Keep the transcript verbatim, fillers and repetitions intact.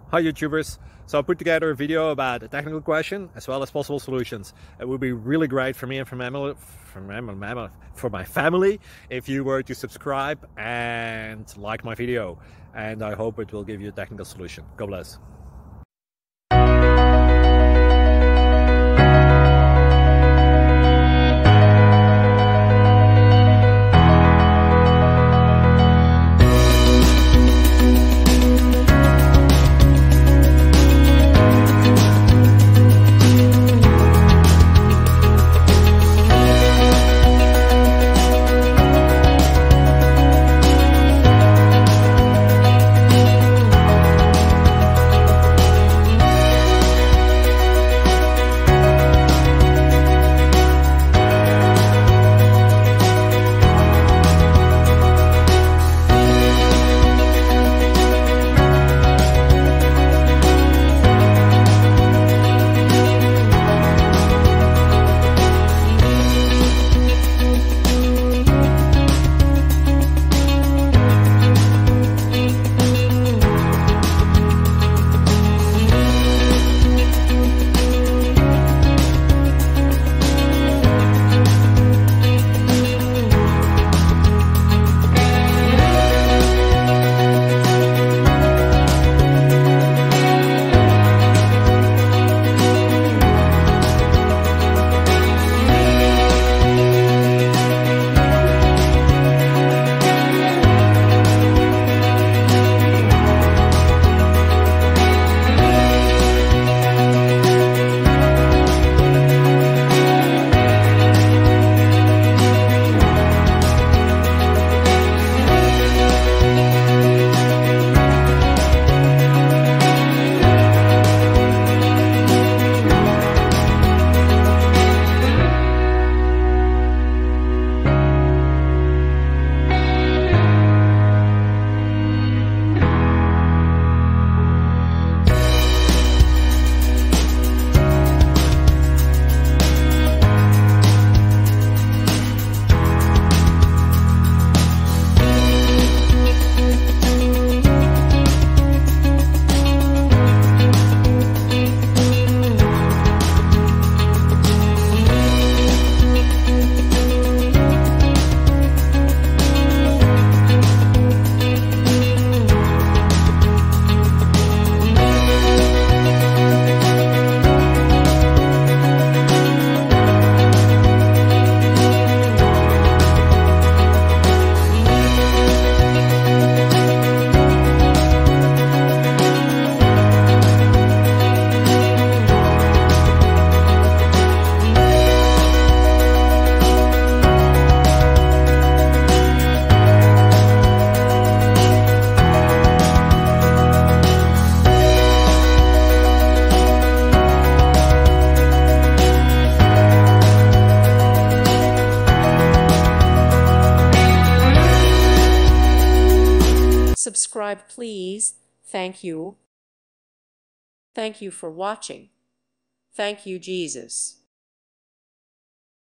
Hi YouTubers! So I put together a video about a technical question as well as possible solutions. It would be really great for me and for my, for my, for my family if you were to subscribe and like my video, and I hope it will give you a technical solution. God bless. Subscribe, please. Thank you. Thank you for watching. Thank you, Jesus.